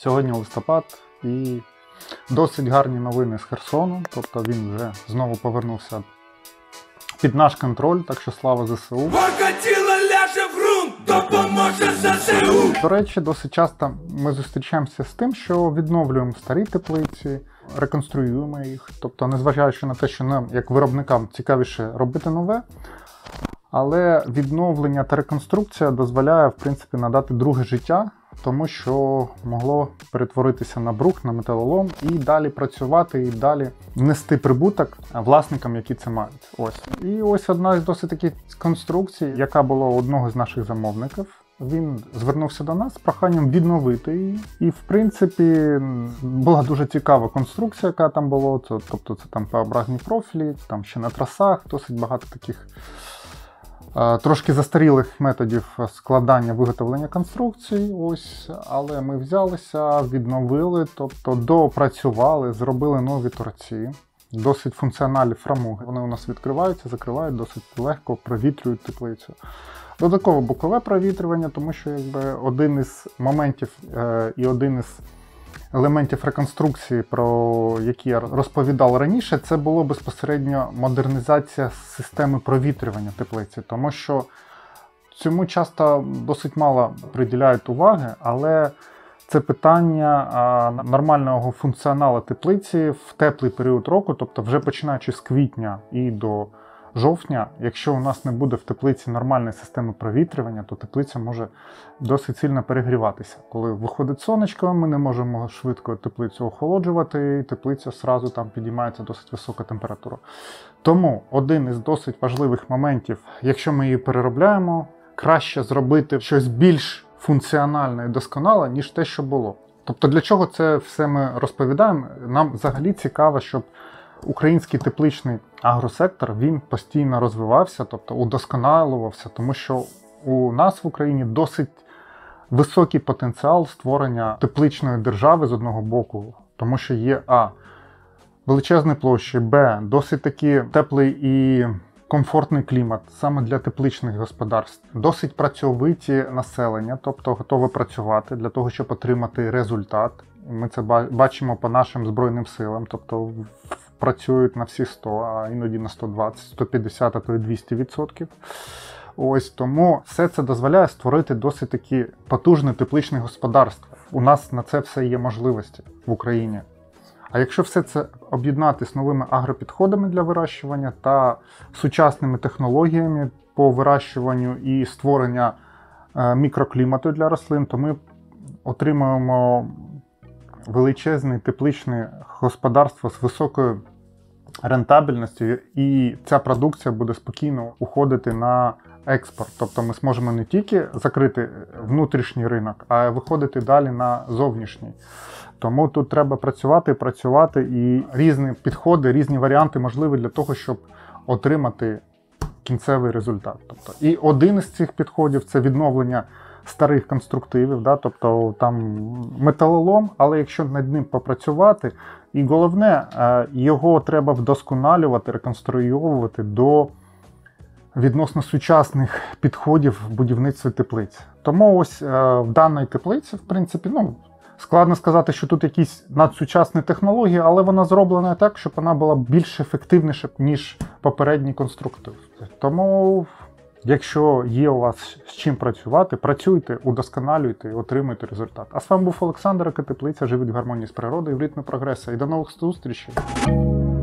Сьогодні листопад і досить гарні новини з Херсону, тобто він вже знову повернувся під наш контроль, так що слава ЗСУ. Покатило ляже в ґрунт, допоможе ЗСУ! До речі, досить часто ми зустрічаємося з тим, що відновлюємо старі теплиці, реконструюємо їх, тобто незважаючи на те, що нам, як виробникам, цікавіше робити нове, але відновлення та реконструкція дозволяє, в принципі, надати друге життя, тому що могло перетворитися на брук, на металолом і далі працювати, і далі нести прибуток власникам, які це мають. Ось. І ось одна з досить таких конструкцій, яка була у одного з наших замовників. Він звернувся до нас з проханням відновити її. І, в принципі, була дуже цікава конструкція, яка там була. Тобто це там П-образні профілі, там ще на трасах, досить багато таких трошки застарілих методів складання, виготовлення конструкцій. Ось, але ми взялися, відновили, тобто доопрацювали, зробили нові торці. Досить функціональні фрамуги. Вони у нас відкриваються, закривають, досить легко провітрюють теплицю. Додатково бокове провітрювання, тому що один із моментів і один із елементів реконструкції, про які я розповідав раніше, це було безпосередньо модернізація системи провітрювання теплиці, тому що цьому часто досить мало приділяють уваги, але це питання нормального функціоналу теплиці в теплий період року, тобто вже починаючи з квітня і до жовтня, якщо у нас не буде в теплиці нормальної системи провітрювання, то теплиця може досить сильно перегріватися. Коли виходить сонечко, ми не можемо швидко теплицю охолоджувати, і теплиця одразу там підіймається досить висока температура. Тому один із досить важливих моментів, якщо ми її переробляємо, краще зробити щось більш функціональне і досконале, ніж те, що було. Тобто для чого це все ми розповідаємо? Нам взагалі цікаво, щоб український тепличний агросектор, він постійно розвивався, тобто удосконалювався, тому що у нас в Україні досить високий потенціал створення тепличної держави з одного боку, тому що є величезні площі, б, досить таки теплий і комфортний клімат саме для тепличних господарств, досить працьовиті населення, тобто готове працювати для того, щоб отримати результат. Ми це бачимо по нашим Збройним силам, тобто працюють на всі 100, а іноді на 120, 150, а то й 200%. Ось тому все це дозволяє створити досить такі потужне тепличне господарство. У нас на це все є можливості в Україні. А якщо все це об'єднати з новими агропідходами для вирощування та сучасними технологіями по вирощуванню і створення мікроклімату для рослин, то ми отримаємо величезне тепличне господарство з високою рентабельністю, і ця продукція буде спокійно уходити на експорт. Тобто ми зможемо не тільки закрити внутрішній ринок, а й виходити далі на зовнішній. Тому тут треба працювати, і різні підходи, різні варіанти можливі для того, щоб отримати кінцевий результат. Тобто, і один із цих підходів – це відновлення старих конструктивів, тобто там металолом, але якщо над ним попрацювати, і головне, його треба вдосконалювати, реконструювати до відносно сучасних підходів в будівництві теплиць. Тому ось в даній теплиці, в принципі, складно сказати, що тут якісь надсучасні технології, але вона зроблена так, щоб вона була більш ефективніша, ніж попередній конструктив. Тому, якщо є у вас з чим працювати, працюйте, удосконалюйте і отримуйте результат. А з вами був Олександр, Екотеплиця, живіть в гармонії з природою, в ритмі прогресу. І до нових зустрічей!